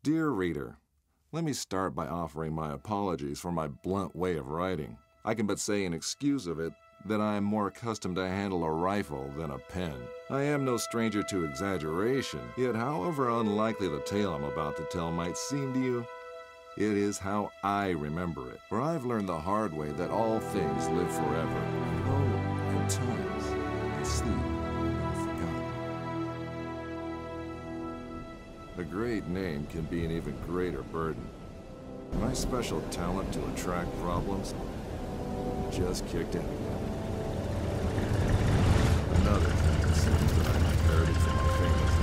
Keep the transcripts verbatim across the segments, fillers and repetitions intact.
Dear reader, let me start by offering my apologies for my blunt way of writing. I can but say in excuse of it that I am more accustomed to handle a rifle than a pen. I am no stranger to exaggeration, yet however unlikely the tale I'm about to tell might seem to you, it is how I remember it. For I've learned the hard way that all things live forever. Oh, at times, they sleep and are forgotten. A great name can be an even greater burden. My special talent to attract problems just kicked in again. Another thing it seems that I inherited from my famous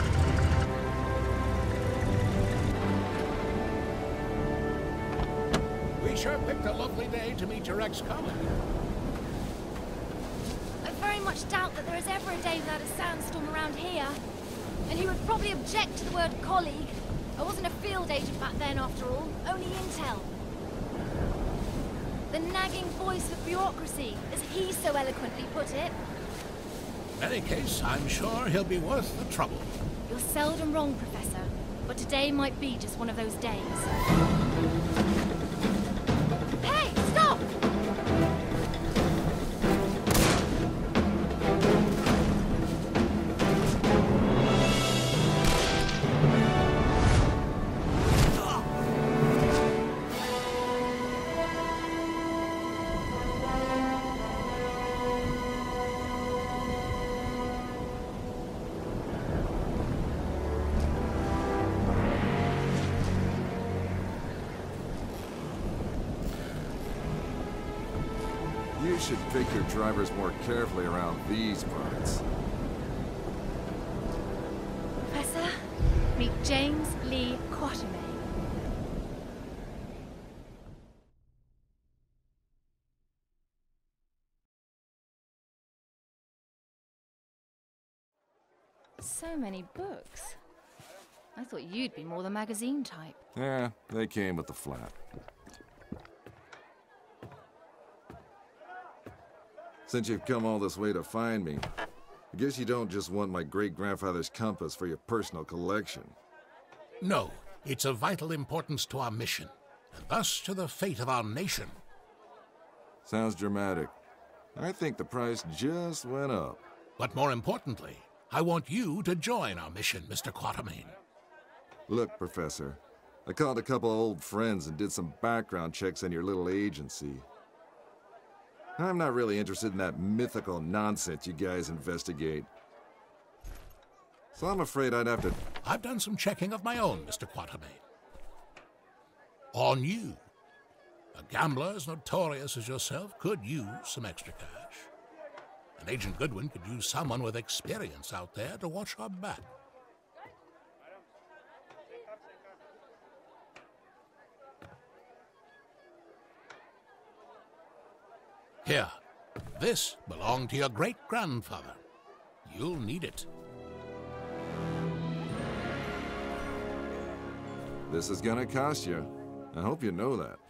ancestor. We sure picked a lovely day to meet your ex-colleague. I very much doubt that there is ever a day without a sandstorm around here. And he would probably object to the word colleague. I wasn't a field agent back then, after all. Only intel. The nagging voice of bureaucracy, as he so eloquently put it. In any case, I'm sure he'll be worth the trouble. You're seldom wrong, Professor. But today might be just one of those days. Hey, stop! You should pick your drivers more carefully around these parts. Professor, meet James Lee Quatermain. So many books. I thought you'd be more the magazine type. Yeah, they came with the flat. Since you've come all this way to find me, I guess you don't just want my great-grandfather's compass for your personal collection. No, it's of vital importance to our mission, and thus to the fate of our nation. Sounds dramatic. I think the price just went up. But more importantly, I want you to join our mission, Mister Quatermain. Look, Professor, I called a couple of old friends and did some background checks on your little agency. I'm not really interested in that mythical nonsense you guys investigate. So I'm afraid I'd have to... I've done some checking of my own, Mister Quatermain. On you. A gambler as notorious as yourself could use some extra cash. And Agent Goodwin could use someone with experience out there to watch our back. Here, this belonged to your great-grandfather. You'll need it. This is gonna cost you. I hope you know that.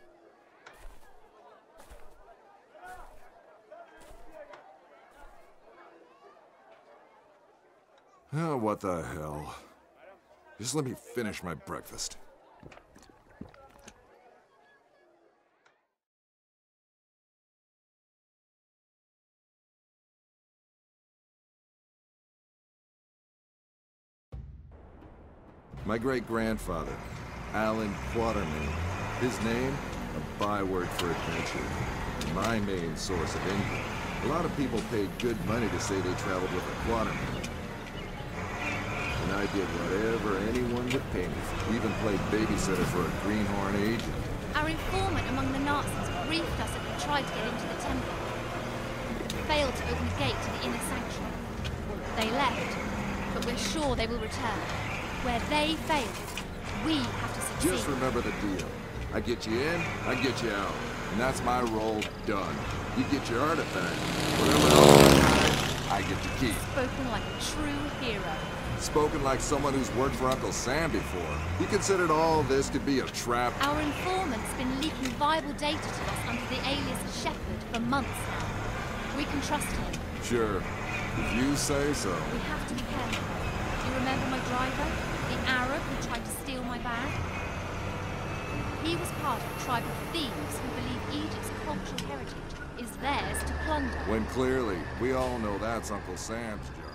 Oh, what the hell. Just let me finish my breakfast. My great-grandfather, Allan Quatermain. His name, a byword for adventure. My main source of income. A lot of people paid good money to say they traveled with a Quatermain. And I did whatever anyone would pay me for. Even played babysitter for a greenhorn agent. Our informant among the Nazis briefed us that we tried to get into the temple. Failed to open the gate to the inner sanctuary. They left, but we're sure they will return. Where they fail, we have to succeed. Just remember the deal. I get you in, I get you out. And that's my role done. You get your artifact. Whatever else I got, I get to keep. Spoken like a true hero. Spoken like someone who's worked for Uncle Sam before. You considered all this could be a trap? Our informant's been leaking viable data to us under the alias Shepherd for months now. We can trust him. Sure. If you say so. We have to be careful. Do you remember my driver? The Arab who tried to steal my bag? He was part of a tribe of thieves who believe Egypt's cultural heritage is theirs to plunder. When clearly, we all know that's Uncle Sam's job.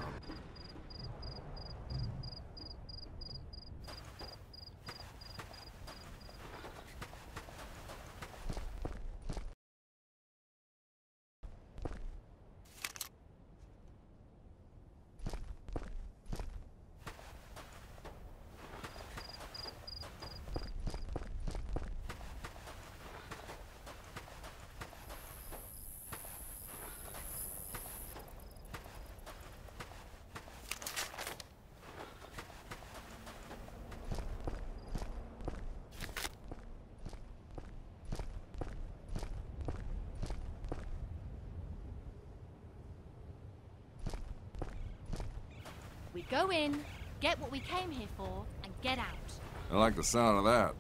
We go in, get what we came here for, and get out. I like the sound of that.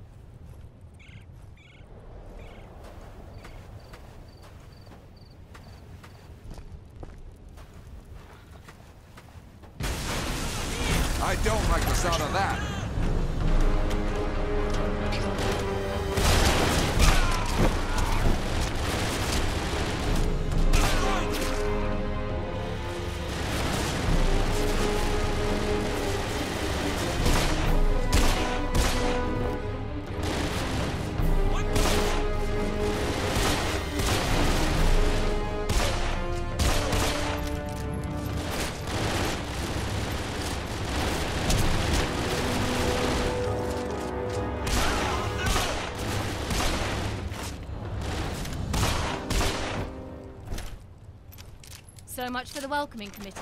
I don't like the sound of that. So much for the welcoming committee.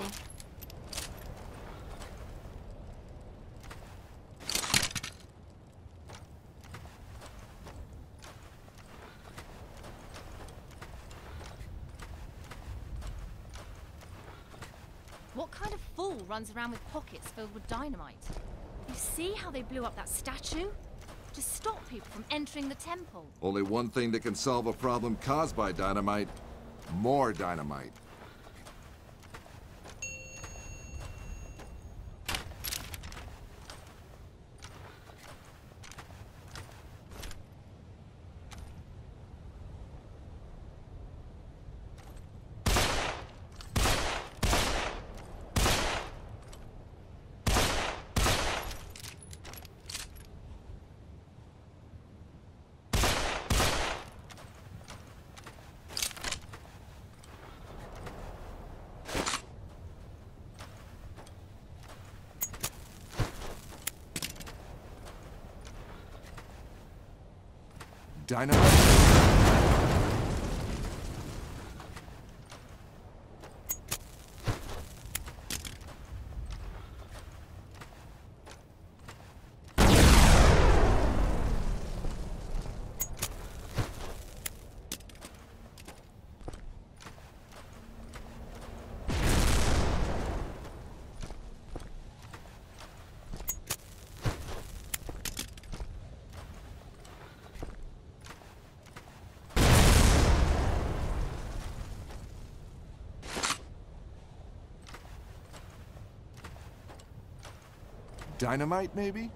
What kind of fool runs around with pockets filled with dynamite? You see how they blew up that statue? To stop people from entering the temple. Only one thing that can solve a problem caused by dynamite. More dynamite. Dynamite? Dynamite, maybe?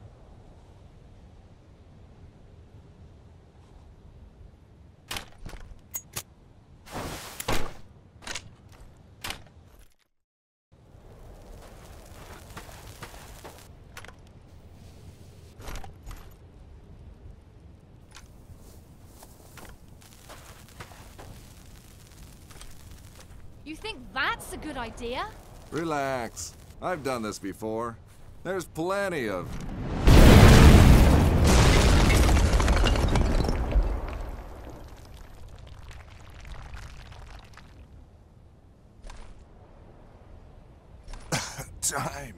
You think that's a good idea? Relax. I've done this before. There's plenty of... time.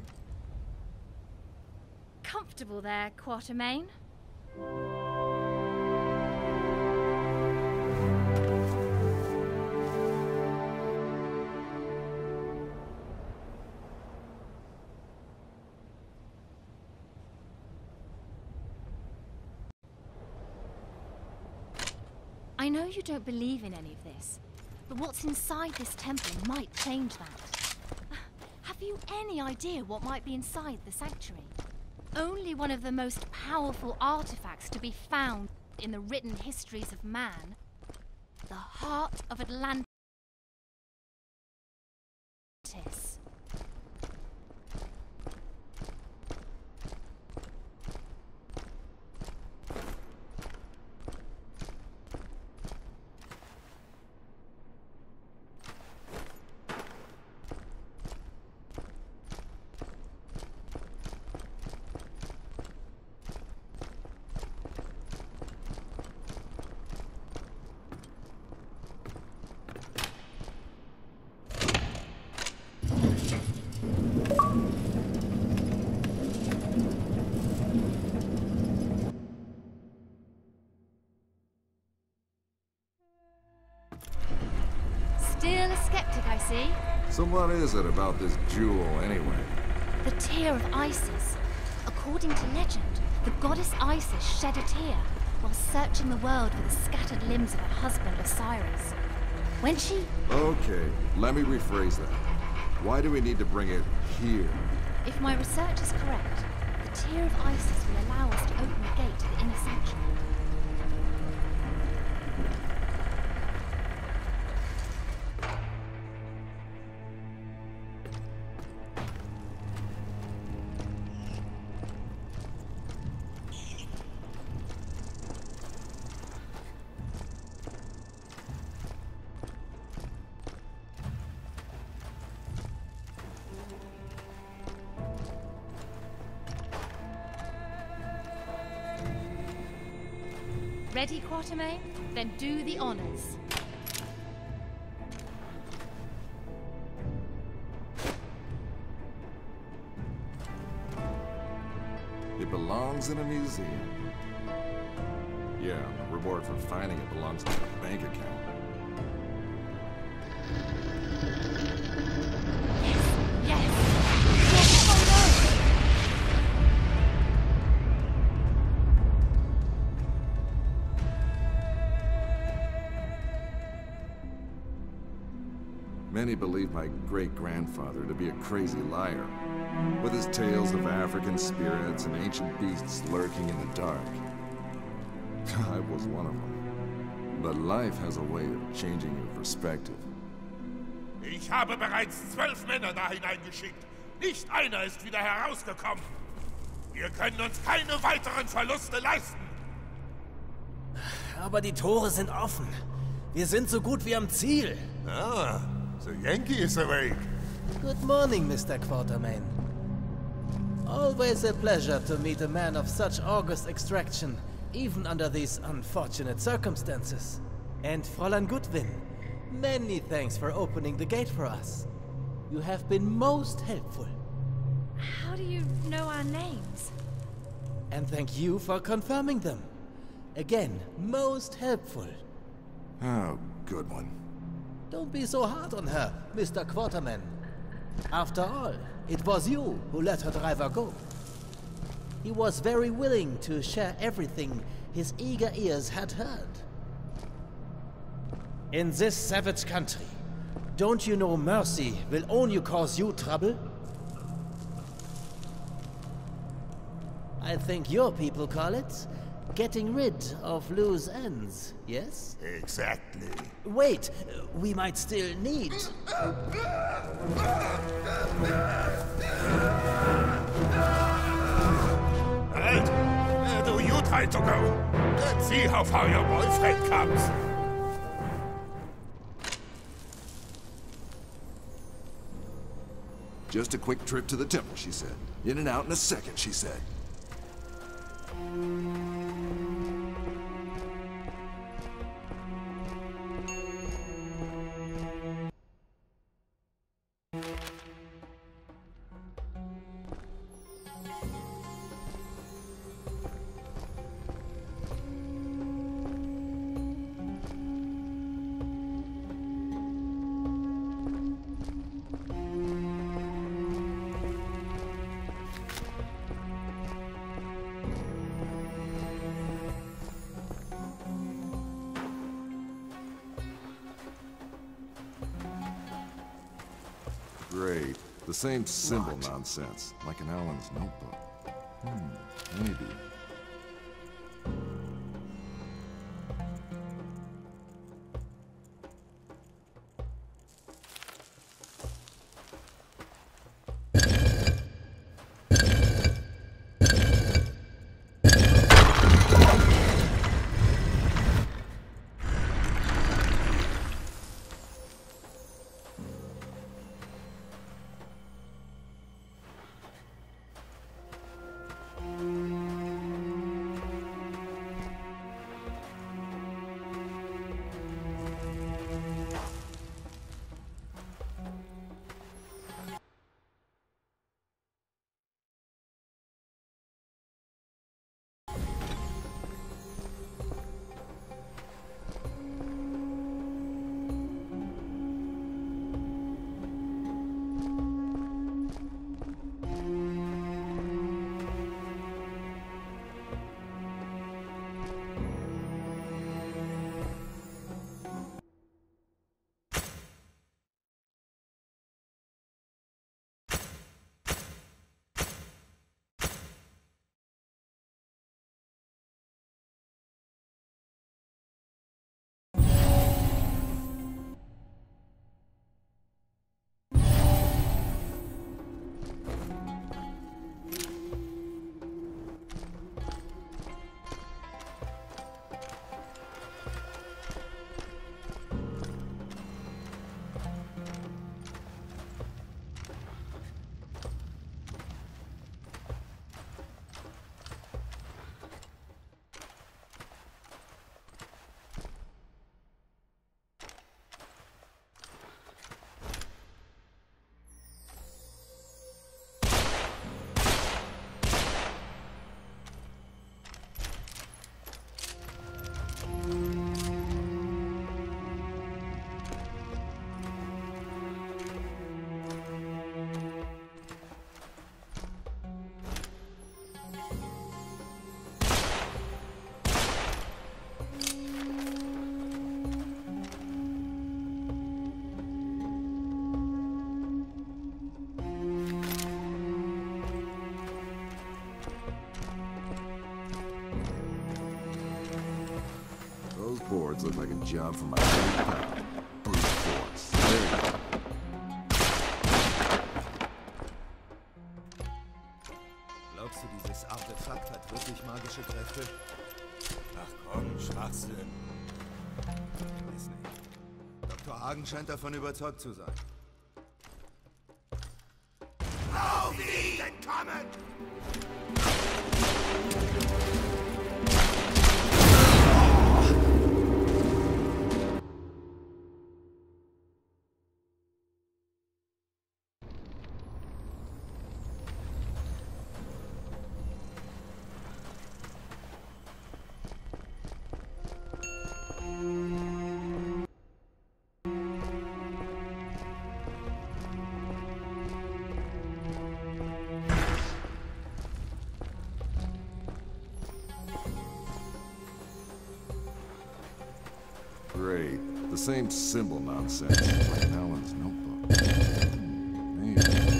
Comfortable there, Quatermain? I know you don't believe in any of this, but what's inside this temple might change that. Have you any idea what might be inside the sanctuary? only one of the most powerful artifacts to be found in the written histories of man. The heart of Atlantis. Still a skeptic, I see. So what is it about this jewel, anyway? The tear of Isis. According to legend, the goddess Isis shed a tear while searching the world for the scattered limbs of her husband Osiris. When she... Okay, let me rephrase that. Why do we need to bring it here? If my research is correct, the tear of Isis will allow us to open the gate to the inner sanctuary. Ready, Quatermain? Then do the honors. It belongs in a museum. Yeah, the reward for finding it belongs in a bank account. Yes! Yes! Oh no! Many believe my great-grandfather to be a crazy liar, with his tales of African spirits and ancient beasts lurking in the dark. I was one of them. But life has a way of changing your perspective. Ich habe bereits zwölf Männer da hineingeschickt. Nicht einer ist wieder herausgekommen. Wir können uns keine weiteren Verluste leisten. Aber die Tore sind offen. Wir sind so gut wie am Ziel. Ah, the Yankee is awake. Good morning, Mister Quatermain. Always a pleasure to meet a man of such august extraction, even under these unfortunate circumstances. And Fräulein Goodwin, many thanks for opening the gate for us. You have been most helpful. How do you know our names? And thank you for confirming them. Again, most helpful. Oh, good one. Don't be so hard on her, Mister Quatermain. After all, it was you who let her driver go. He was very willing to share everything his eager ears had heard. In this savage country, don't you know mercy will only cause you trouble? I think your people call it getting rid of loose ends, yes? Exactly. Wait, we might still need... Halt! Uh, do you try to go? Let's see how far your boyfriend comes. Just a quick trip to the temple, she said. In and out in a second, she said. Great. The same symbol nonsense, like in Allan's notebook. Hmm, maybe. Boards look like a job for my pal. Brute force. There you go. Glaubst du, dieses Artefakt hat wirklich magische Kräfte? Ach komm, Schwachsinn. Weiß nicht. Doktor Hagen scheint davon überzeugt zu sein. Auf ihn kommen! Great. The same symbol nonsense. Like Allan's notebook. Hmm, maybe.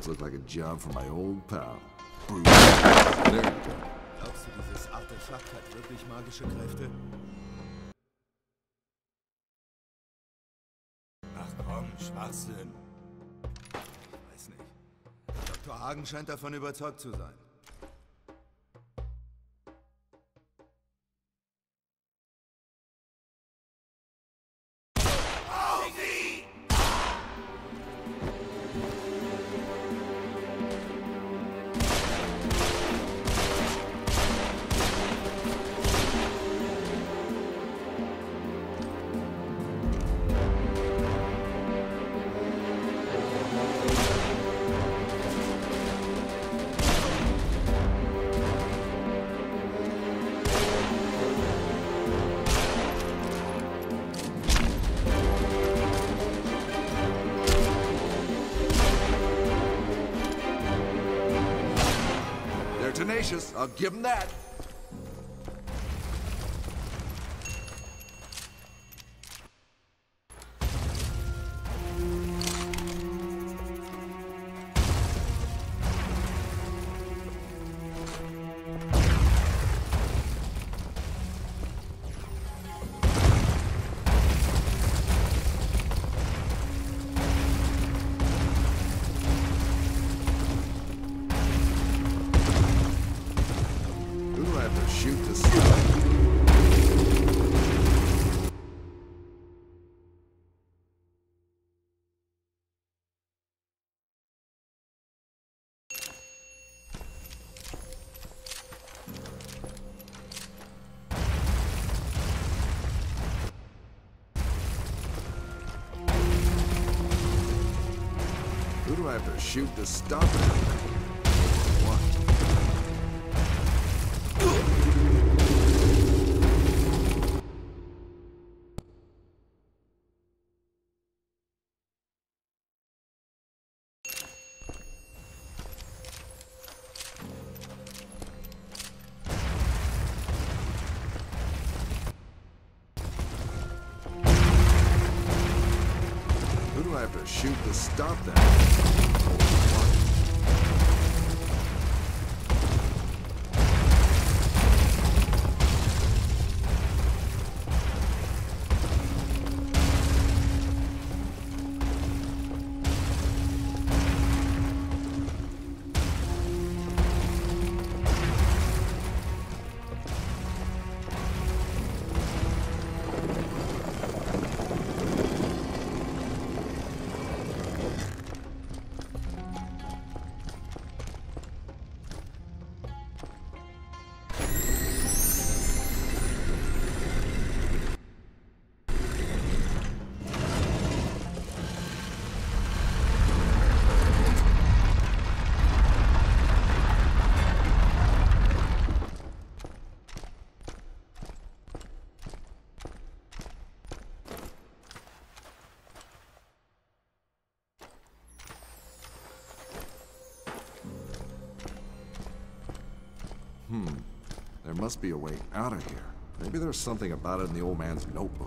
Looks like a job for my old pal. Bruce. There you go. Glaubst du, dieses Artefakt hat wirklich magische Kräfte? Ach komm, Schwachsinn. Ich weiß nicht. Doktor Hagen scheint davon überzeugt zu sein. Tenacious, I'll give him that. Shoot the stop. Who do I have to shoot to stop it? What? Who do I have to shoot to stop that? Hmm. There must be a way out of here. Maybe there's something about it in the old man's notebook.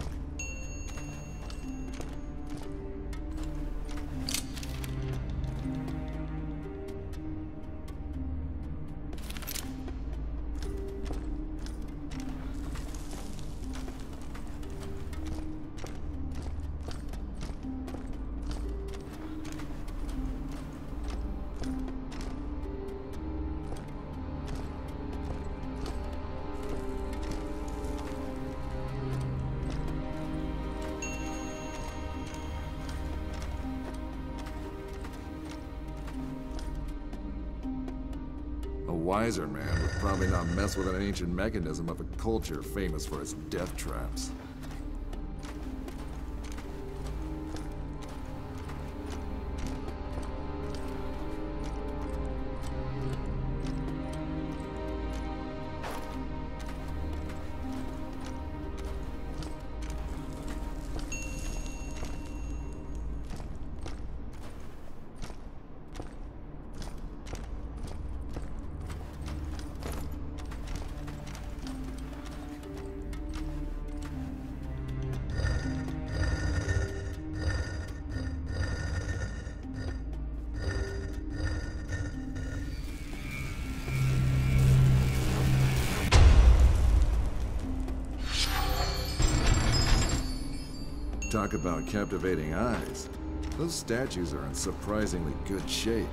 A wiser man would probably not mess with an ancient mechanism of a culture famous for its death traps. Talk about captivating eyes. Those statues are in surprisingly good shape.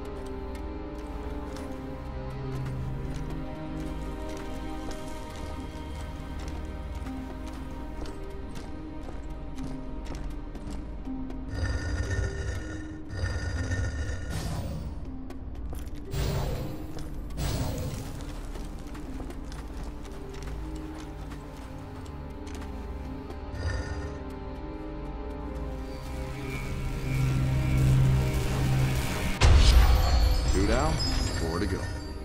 Two down, four to go.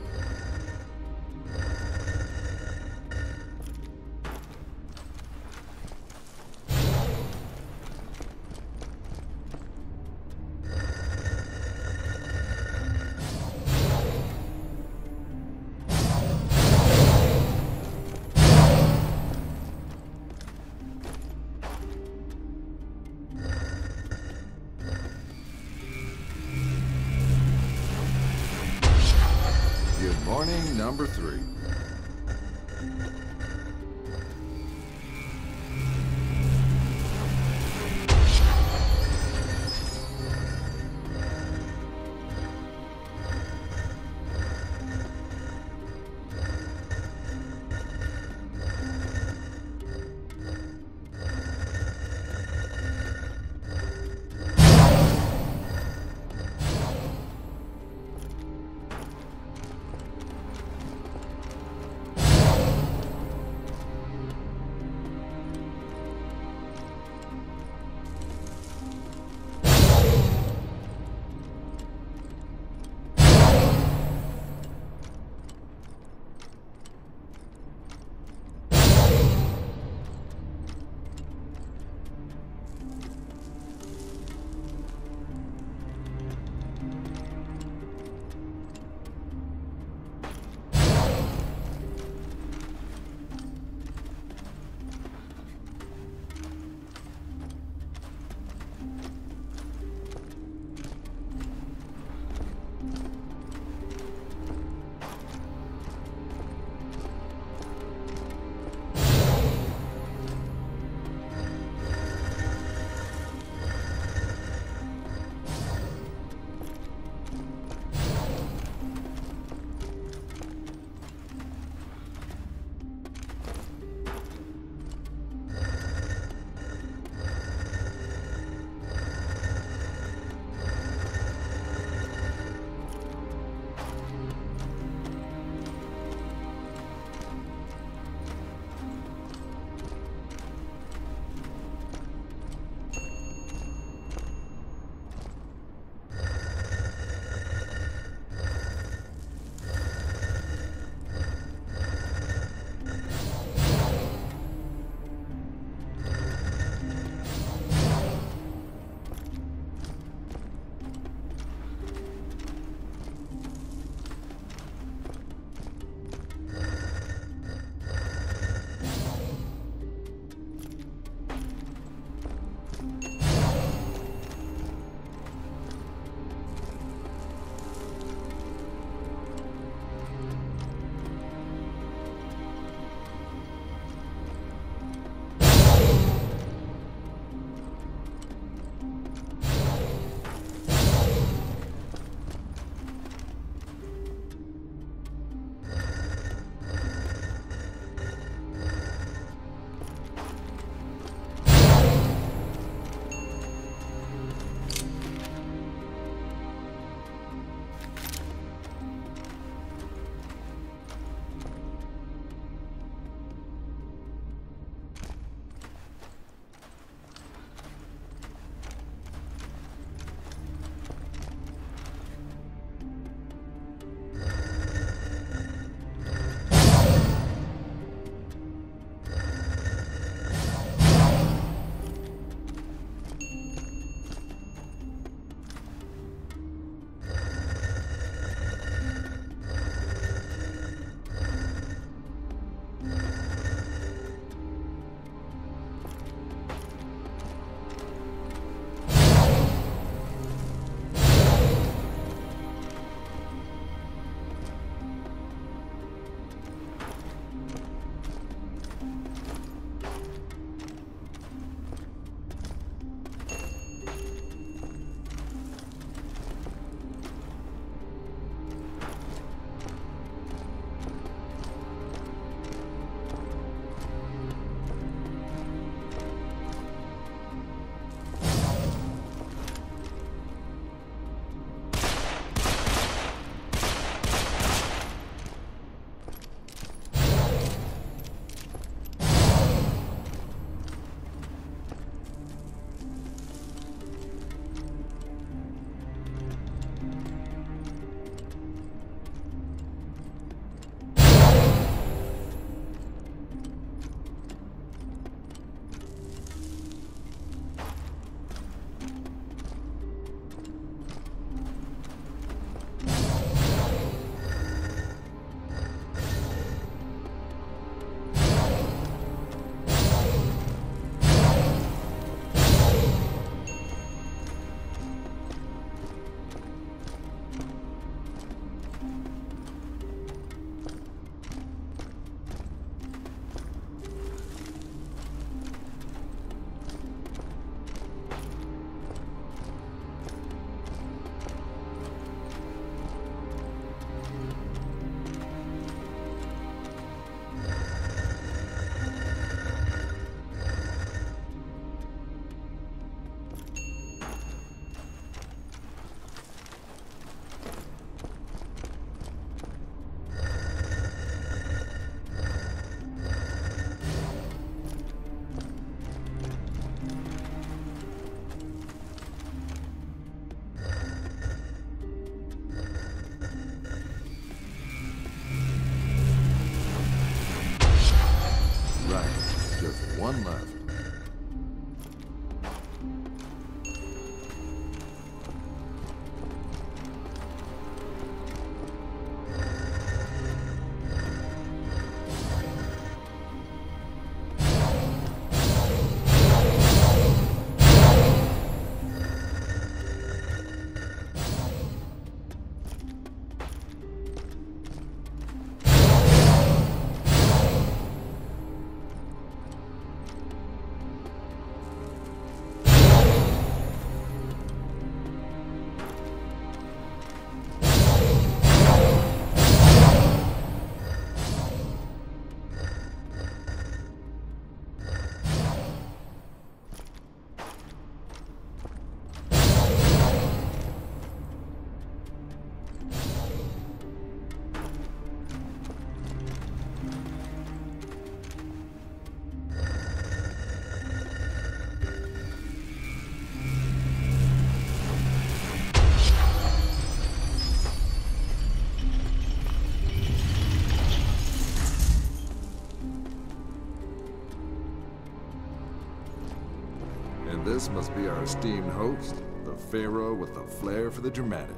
Good morning, number three. one left. This must be our esteemed host, the Pharaoh with a flair for the dramatic.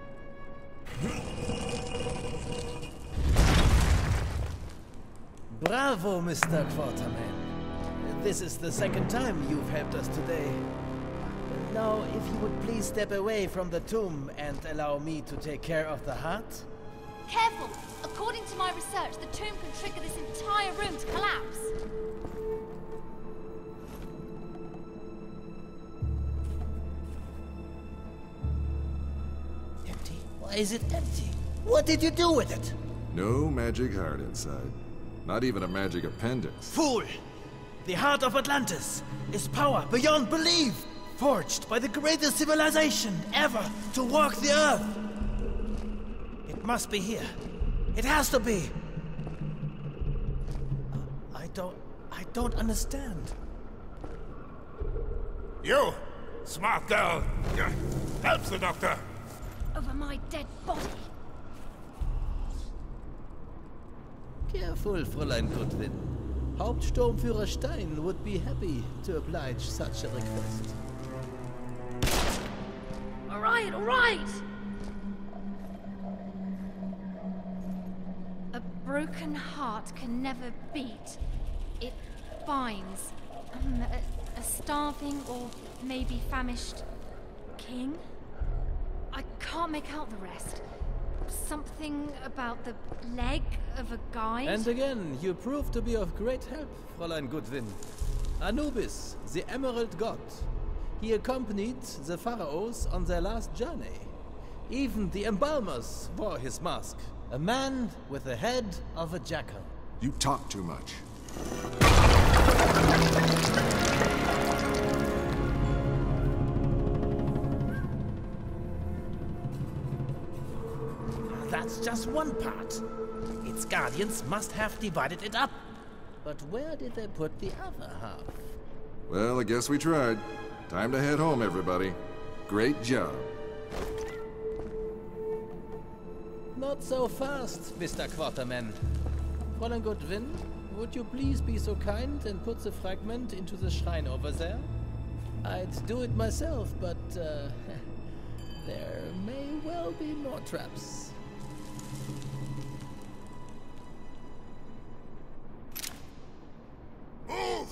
Bravo, Mister Quatermain. This is the second time you've helped us today. Now, if you would please step away from the tomb and allow me to take care of the heart. Careful! According to my research, the tomb can trigger this entire room to collapse. Why is it empty? What did you do with it? No magic heart inside. Not even a magic appendix. Fool! The heart of Atlantis is power beyond belief, forged by the greatest civilization ever to walk the earth. It must be here. It has to be. I don't... I don't understand. You, smart girl. Help the doctor. Over my dead body. Careful, Fräulein Goodwin. Hauptsturmführer Stein would be happy to oblige such a request. All right, all right. A broken heart can never beat. It binds. Um, a, a starving or maybe famished king? I can't make out the rest. Something about the leg of a guide? And again, you prove to be of great help, Fräulein Goodwin. Anubis, the Emerald God. He accompanied the pharaohs on their last journey. Even the embalmers wore his mask. A man with the head of a jackal. You talk too much. That's just one part. Its guardians must have divided it up. But where did they put the other half? Well, I guess we tried. Time to head home, everybody. Great job. Not so fast, Mister Quatermain. Fräulein Goodwin, would you please be so kind and put the fragment into the shrine over there? I'd do it myself, but uh, there may well be more traps. Move!